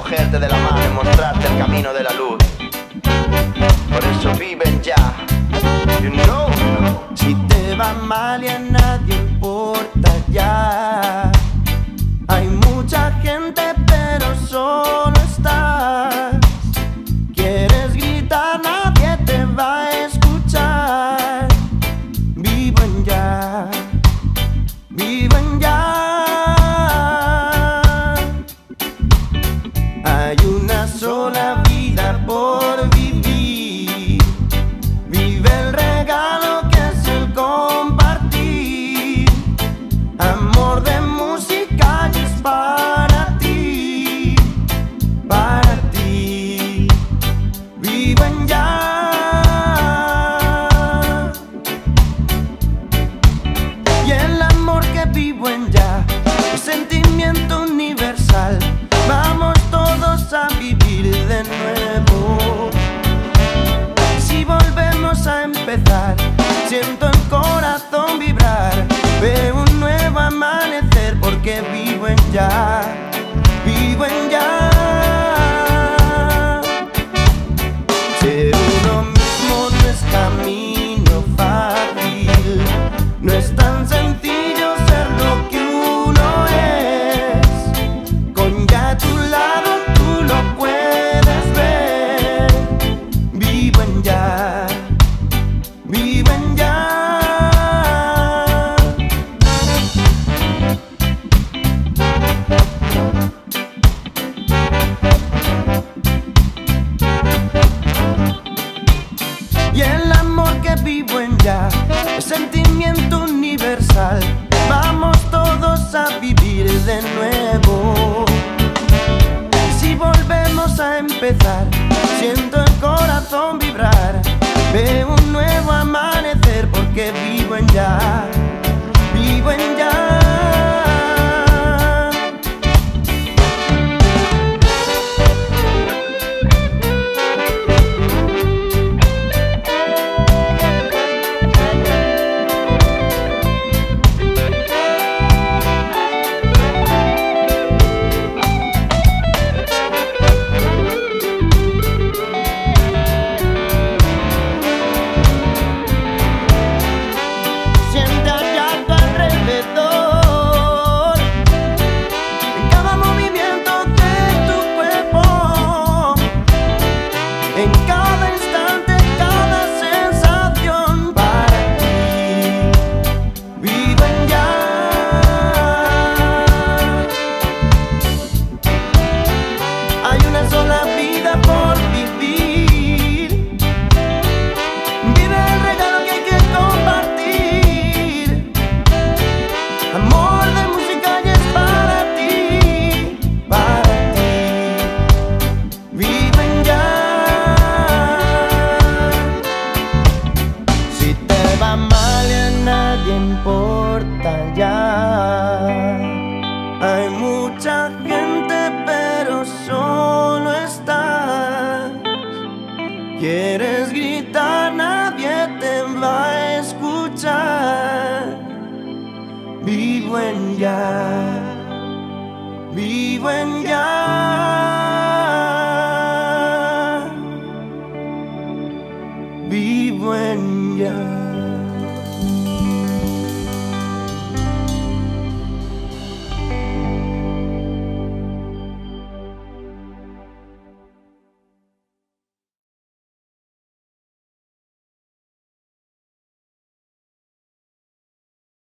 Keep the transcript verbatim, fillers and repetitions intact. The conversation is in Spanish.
cogerte de la mano y mostrarte el camino de la luz. Por eso viven ya, you know. Si te va mal y a nadie importa ya. Hay mucha gente pero solo estás. Quieres gritar, nadie te va a escuchar. Vivo en ya, vivo en ya. Hay una sola vida por vivir. Vive el regalo que es el compartir. Amor de música y es para ti, para ti. Vivo en ya. Y el amor que vivo en ya es sentimiento universal. Vamos todos a vivir de nuevo. Si volvemos a empezar, siento el corazón vibrar. Veo un nuevo amanecer porque vivo en ya, vivo en ya. Ser uno mismo no es camino fácil. No es tan sencillo ser lo que uno es. Con ya a tu lado tú lo puedes ver. Vivo en ya, vivo en ya. Y el amor que vivo en ya es sentimiento universal. Vamos todos a vivir de nuevo. Si volvemos a empezar, siento el corazón vibrar. Veo un nuevo amanecer porque vivo en ya, vivo en ya. En cada instante, cada sensación para ti. Vivo en ya. Hay una sola vida por vivir. Vive el regalo que hay que compartir. Amor de música y es para ti, para ti. Vivo en ya. Va mal y a nadie importa ya. Hay mucha gente pero solo estás. Quieres gritar, nadie te va a escuchar. Vivo en ya, vivo en ya. Vivo en ya.